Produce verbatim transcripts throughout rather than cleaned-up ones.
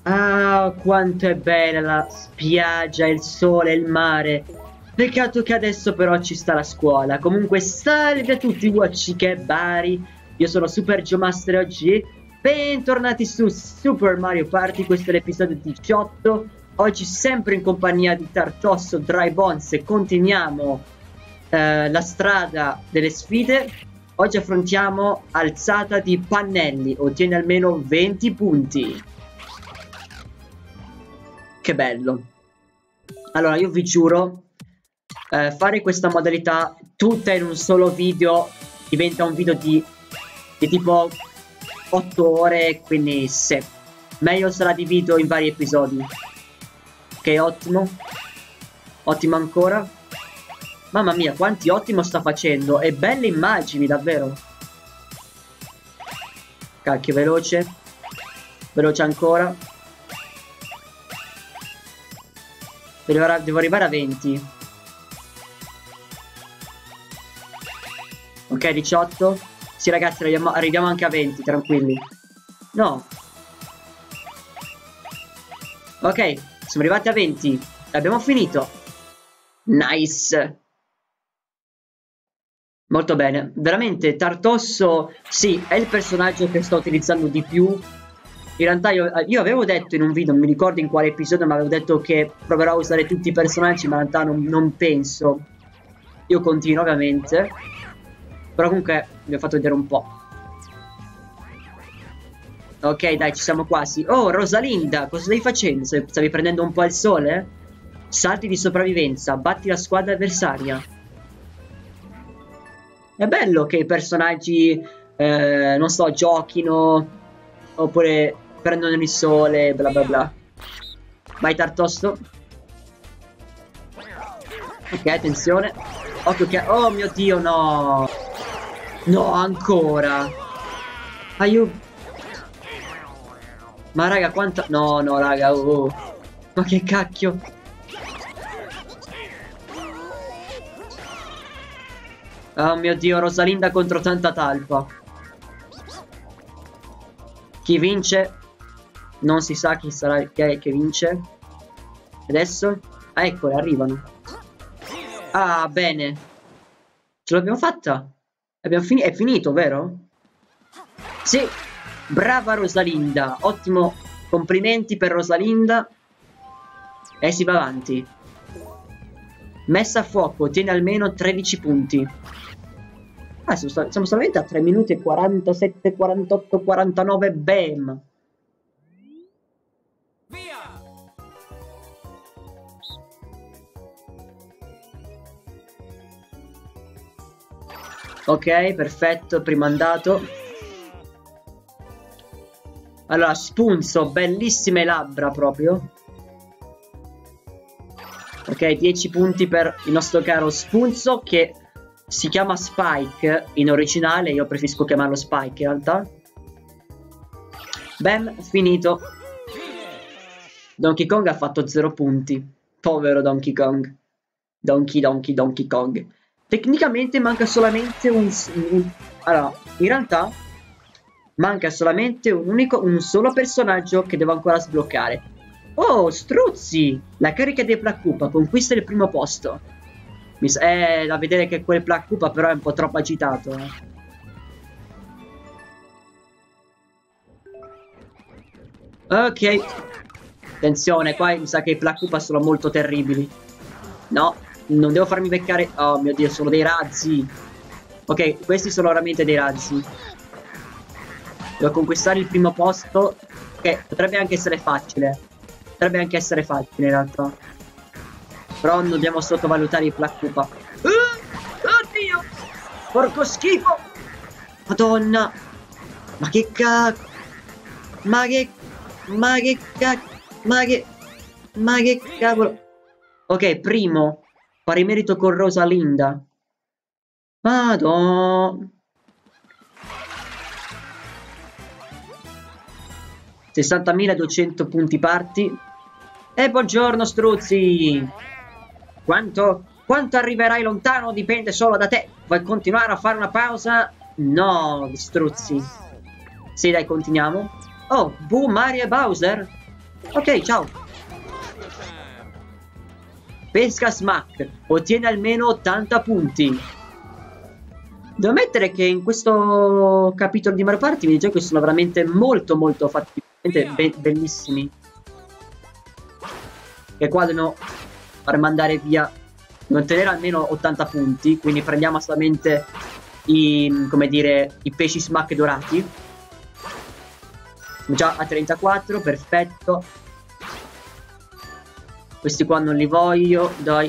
Ah, quanto è bella la spiaggia, il sole, il mare. Peccato che adesso però ci sta la scuola. Comunque salve a tutti Watchi che Bari. Io sono Super Geomaster oggi. Bentornati su Super Mario Party. Questo è l'episodio diciotto. Oggi sempre in compagnia di Tartosso, Dry Bones e continuiamo eh, la strada delle sfide. Oggi affrontiamo alzata di pannelli. Ottieni almeno venti punti. Che bello. Allora io vi giuro, eh, fare questa modalità tutta in un solo video diventa un video di, di tipo otto ore, quindi se meglio se la divido in vari episodi. Ok, ottimo. Ottimo ancora. Mamma mia, quanti ottimo sta facendo. E belle immagini, davvero. Cacchio, veloce. Veloce ancora. Devo, devo arrivare a venti. Ok, diciotto. Sì ragazzi, arriviamo, arriviamo anche a venti, tranquilli. No. Ok, siamo arrivati a venti. Abbiamo finito. Nice. Molto bene. Veramente, Tartosso, sì, è il personaggio che sto utilizzando di più. In realtà io, io avevo detto in un video, non mi ricordo in quale episodio, ma avevo detto che proverò a usare tutti i personaggi, ma in realtà non, non penso. Io continuo ovviamente. Però comunque vi ho fatto vedere un po'. Ok, dai, ci siamo quasi. Oh, Rosalinda, cosa stai facendo? Stavi prendendo un po' il sole? Salti di sopravvivenza, batti la squadra avversaria. È bello che i personaggi, eh, non so, giochino, oppure prendono il sole, bla bla bla. Vai Tartosso. Ok, attenzione. Occhio che... Oh mio Dio, no. No, ancora. Aiuto. Ma raga, quanta... No, no, raga, oh. Ma che cacchio. Oh mio Dio, Rosalinda contro tanta talpa. Chi vince? Non si sa chi sarà che, che vince. Adesso? Ah, eccole, arrivano. Ah, bene. Ce l'abbiamo fatta? Abbiamo finito? È finito, vero? Sì. Brava Rosalinda. Ottimo. Complimenti per Rosalinda. E si va avanti. Messa a fuoco. Ottiene almeno tredici punti. Ah, siamo, siamo solamente a tre minuti e quarantasette, quarantotto, quarantanove. Bam. Via. Ok, perfetto, primo andato. Allora, spunzo, bellissime labbra proprio. Ok, dieci punti per il nostro caro Spunzo, che si chiama Spike in originale. Io preferisco chiamarlo Spike in realtà. Bam, finito. Donkey Kong ha fatto zero punti. Povero Donkey Kong. Donkey, Donkey, Donkey Kong. Tecnicamente manca solamente un, un... Allora, in realtà manca solamente un unico, un solo personaggio che devo ancora sbloccare. Oh, Struzzi! La carica dei Black Koopa conquista il primo posto. Mi sa, è da vedere che quel Black Koopa però è un po' troppo agitato. Eh. Ok. Attenzione, qua mi sa che i Black Koopa sono molto terribili. No, non devo farmi beccare. Oh mio Dio, sono dei razzi. Ok, questi sono veramente dei razzi. Devo conquistare il primo posto. Che potrebbe anche essere facile. Potrebbe anche essere facile in realtà. Però non dobbiamo sottovalutare i Black Koopa. Uh, oddio! Porco schifo! Madonna! Ma che cacchio! Ma che... Ma che cacchio! Ma che... Ma che cavolo! Ok, primo. Pari merito con Rosalinda. Madonna! sessantamila duecento punti parti. E buongiorno Struzzi. Quanto, quanto arriverai lontano dipende solo da te. Vuoi continuare a fare una pausa? No, Struzzi. Sì, dai, continuiamo. Oh, Boo, Mario e Bowser. Ok, ciao. Pesca smack. Ottiene almeno ottanta punti. Devo ammettere che in questo capitolo di Mario Party i minigiochi sono veramente molto molto fatti, be bellissimi. Che qua devono far mandare via, devono ottenere almeno ottanta punti, quindi prendiamo solamente i, come dire, i pesci smack dorati. Siamo già a trentaquattro, perfetto. Questi qua non li voglio, dai.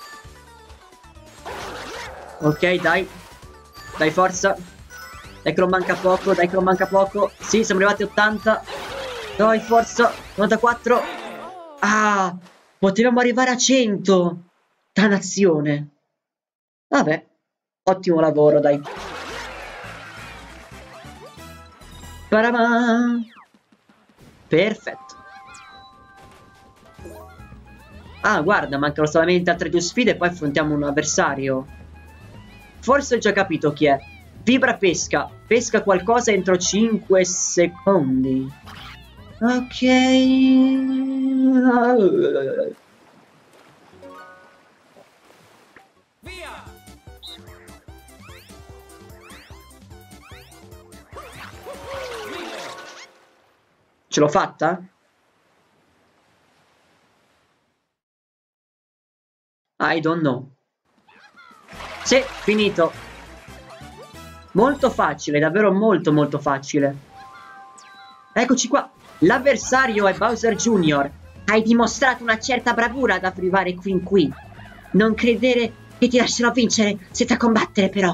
Ok, dai. Dai, forza. Dai che non manca poco, dai che non manca poco. Sì, siamo arrivati a ottanta. Dai, forza. novantaquattro. Ah, potevamo arrivare a cento. Dannazione. Vabbè, ottimo lavoro, dai. Paramà. Perfetto. Ah, guarda, mancano solamente altre due sfide e poi affrontiamo un avversario. Forse ho già capito chi è. Vibra pesca. Pesca qualcosa entro cinque secondi. Ok. Via. Ce l'ho fatta? I don't know. Sì, finito. Molto facile, davvero molto molto facile. Eccoci qua. L'avversario è Bowser Junior Hai dimostrato una certa bravura ad arrivare fin qui. Non credere che ti lascerò vincere senza combattere, però.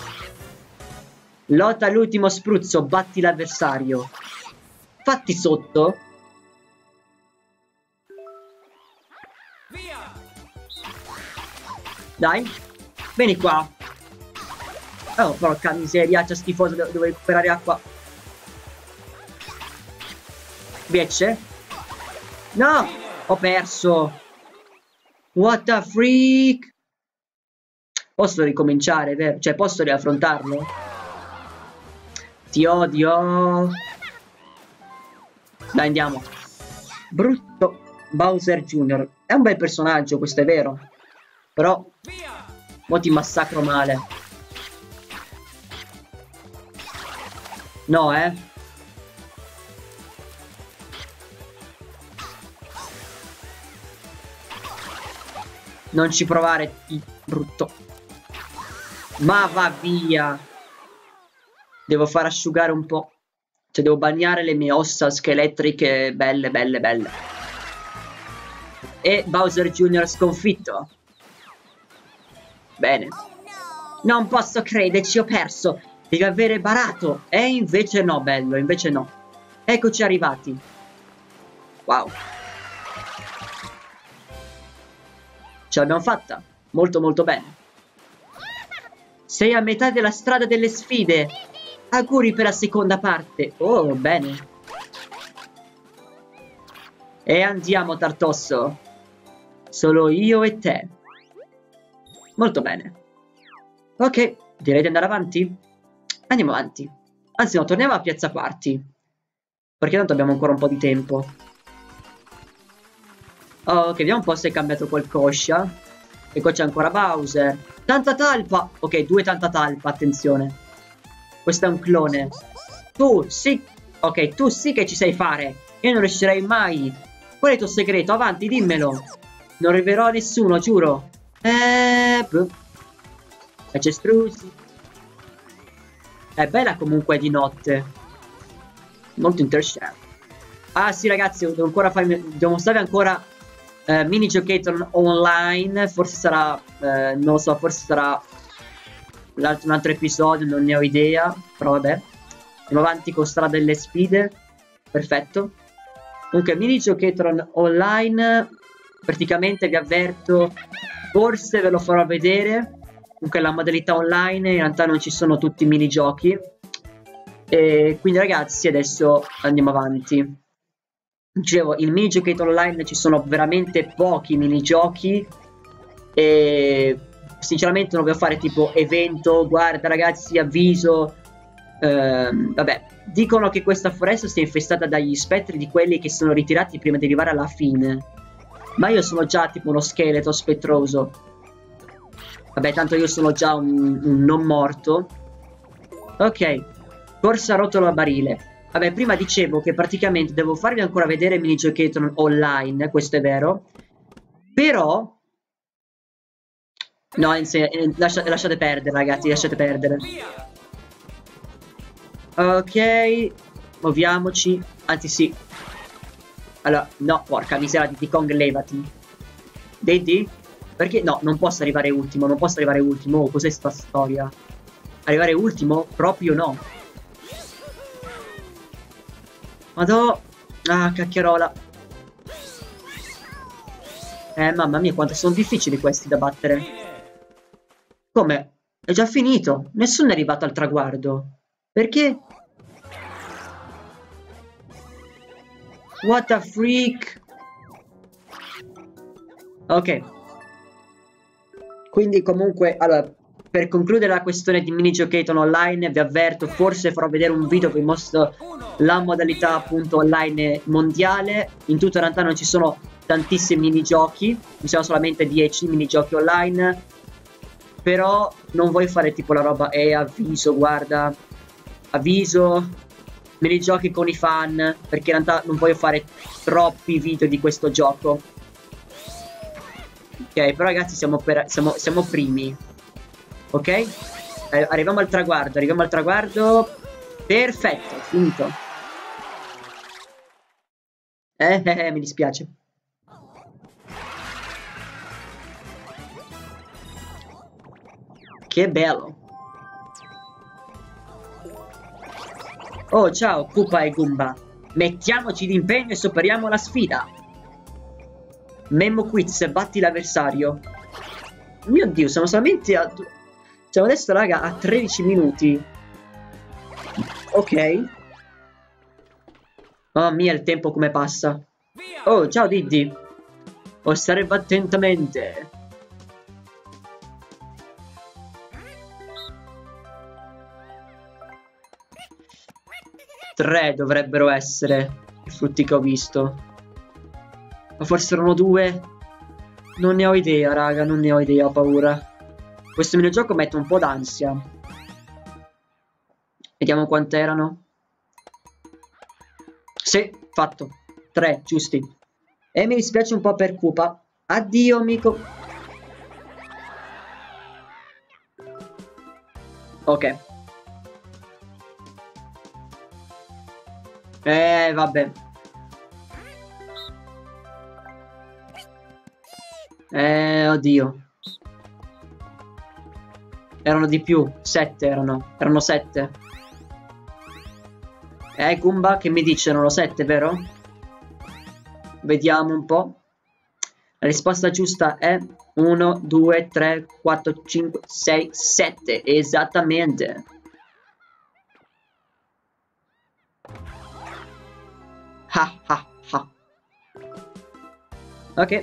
Lotta all'ultimo spruzzo, batti l'avversario. Fatti sotto. Via. Dai. Vieni qua. Oh, porca miseria, c'è schifoso, devo recuperare acqua. Invece? No! Ho perso. What the freak? Posso ricominciare, vero? Cioè, posso riaffrontarlo? Ti odio. Dai, andiamo. Brutto Bowser Junior È un bel personaggio, questo è vero. Però mo ti massacro male. No, eh. Non ci provare, brutto. Ma va via. Devo far asciugare un po'. Cioè, devo bagnare le mie ossa scheletriche belle, belle, belle. E Bowser Junior sconfitto. Bene. Non posso crederci, ho perso. Devi avere barato. E invece no, bello, invece no. Eccoci arrivati. Wow. Ce l'abbiamo fatta. Molto molto bene. Sei a metà della strada delle sfide. Auguri per la seconda parte. Oh, bene. E andiamo, Tartosso. Solo io e te. Molto bene. Ok, direi di andare avanti. Andiamo avanti. Anzi no, torniamo a Piazza Quarti. Perché tanto abbiamo ancora un po' di tempo. Ok, vediamo un po' se è cambiato qualcosa. E qua c'è ancora Bowser. Tanta talpa. Ok, due tanta talpa, attenzione. Questo è un clone. Tu sì. Ok, tu sì che ci sai fare. Io non riuscirei mai. Qual è il tuo segreto? Avanti, dimmelo. Non rivelerò a nessuno, giuro. Eh... E c'è Struzzi. È bella comunque di notte. Molto interessante. Ah sì ragazzi, devo ancora farmi... Devo mostrarvi ancora eh, Mini Giocathon online. Forse sarà... Eh, non lo so, forse sarà un altro, un altro episodio, non ne ho idea. Però vabbè. Andiamo avanti con strada delle sfide. Perfetto. Comunque Mini Giocathon online. Praticamente vi avverto, forse ve lo farò vedere. Comunque la modalità online in realtà non ci sono tutti i minigiochi. E quindi ragazzi adesso andiamo avanti. Dicevo, il minigiochi online ci sono veramente pochi minigiochi. E sinceramente non voglio fare tipo evento, guarda ragazzi avviso. ehm, Vabbè, Dicono che questa foresta sia infestata dagli spettri di quelli che sono ritirati prima di arrivare alla fine. Ma io sono già tipo uno scheletro spettroso. Vabbè, tanto io sono già un, un non morto. Ok. Corsa rotolo a barile. Vabbè, prima dicevo che praticamente devo farvi ancora vedere minigiochetti online, questo è vero. Però... No, eh, lascia, lasciate perdere, ragazzi, lasciate perdere. Ok, muoviamoci. Anzi, sì. Allora, no, porca miseria, Diddy Kong, levati. Diddy? Perché? No, non posso arrivare ultimo, non posso arrivare ultimo. Oh, cos'è sta storia? Arrivare ultimo? Proprio no. Madò. Ah, cacchiarola. Eh, mamma mia, quanto sono difficili questi da battere. Come? È già finito. Nessuno è arrivato al traguardo. Perché? What a freak. Ok. Quindi comunque, allora, per concludere la questione di minigiocathon online, vi avverto, forse farò vedere un video che vi mostro la modalità appunto online mondiale. In tutto in realtà non ci sono tantissimi minigiochi, ci sono solamente dieci minigiochi online. Però non voglio fare tipo la roba, eh, avviso, guarda, avviso, minigiochi con i fan, perché in realtà non voglio fare troppi video di questo gioco. Ok, però ragazzi siamo, per, siamo, siamo primi. Ok? Eh, arriviamo al traguardo, arriviamo al traguardo. Perfetto, finito. Eh, eh, eh, mi dispiace. Che bello. Oh, ciao, Koopa e Goomba. Mettiamoci d'impegno e superiamo la sfida. Memo Quiz, batti l'avversario. Mio Dio, siamo solamente a... Siamo adesso, raga, a tredici minuti. Ok. Mamma mia, il tempo come passa. Oh, ciao Diddy. Osserva attentamente. Tre dovrebbero essere i frutti che ho visto. Ma forse erano due? Non ne ho idea, raga, non ne ho idea, ho paura. Questo minigioco mette un po' d'ansia. Vediamo quant'erano. Sì, fatto. Tre, giusti. E mi dispiace un po' per Koopa. Addio, amico. Ok. Eh, vabbè. Eh, oddio. Erano di più. Sette erano. Erano sette. Eh, Goomba, che mi dice? Erano sette, vero? Vediamo un po'. La risposta giusta è uno, due, tre, quattro, cinque, sei, sette. Esattamente. Ha ha ha. Ok.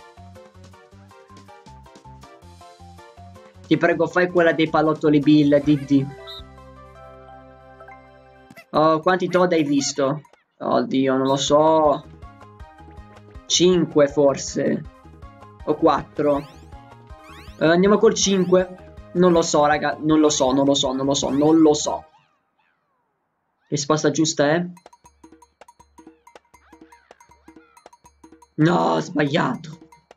Ti prego, fai quella dei pallottoli Bill, Diddy. Oh, quanti Toad hai visto? Oddio, non lo so. cinque forse. O quattro. Eh, andiamo col cinque. Non lo so, raga. Non lo so, non lo so, non lo so, non lo so. Risposta giusta è... No, ho sbagliato.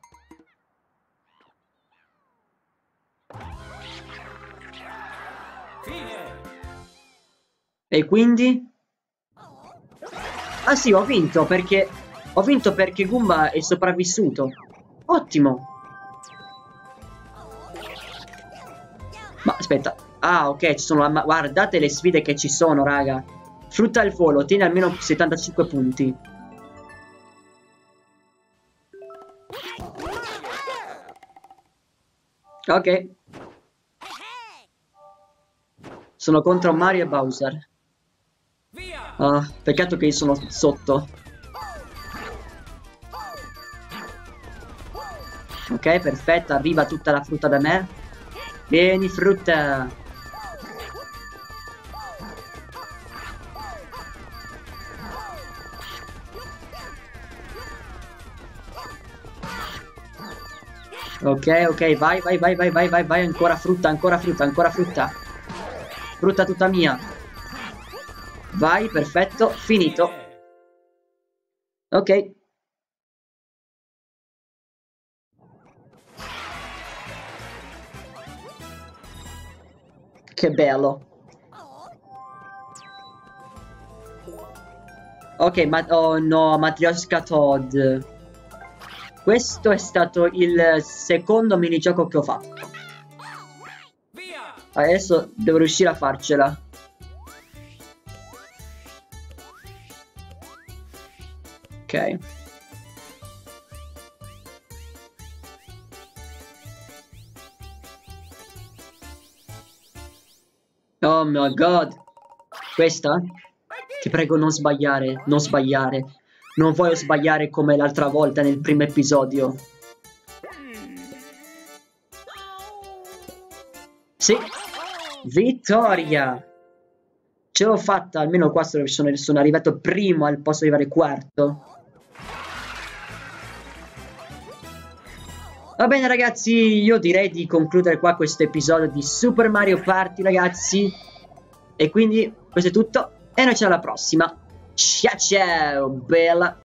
E quindi? Ah sì, ho vinto perché... Ho vinto perché Goomba è sopravvissuto. Ottimo. Ma aspetta. Ah, ok, ci sono... Ma guardate le sfide che ci sono, raga. Frutta al volo, ottieni almeno settantacinque punti. Ok. Sono contro Mario e Bowser. Ah, peccato che io sono sotto. Ok, perfetto, arriva tutta la frutta da me. Vieni, frutta. Ok, ok, vai, vai, vai, vai, vai, vai, vai, ancora frutta, ancora frutta, ancora frutta. Frutta tutta mia. Vai, perfetto, finito. Ok. Che bello. Ok, ma oh no, Matryoshka Toad. Questo è stato il secondo minigioco che ho fatto. Adesso devo riuscire a farcela. Ok. Oh my god. Questa? Ti prego non sbagliare, non sbagliare. Non voglio sbagliare come l'altra volta nel primo episodio. Sì. Vittoria. Ce l'ho fatta, almeno qua sono, sono arrivato primo al posto di arrivare quarto. Va bene ragazzi, io direi di concludere qua questo episodio di Super Mario Party ragazzi. E quindi questo è tutto e noi ci vediamo alla prossima. Ciao ciao, bella.